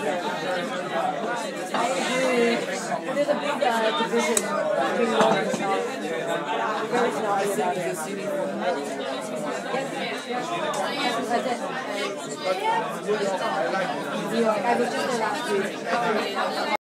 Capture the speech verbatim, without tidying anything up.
agree. There's a big uh, division between love and snobby. Very snobby about it. That's it. New York. I was just there last week.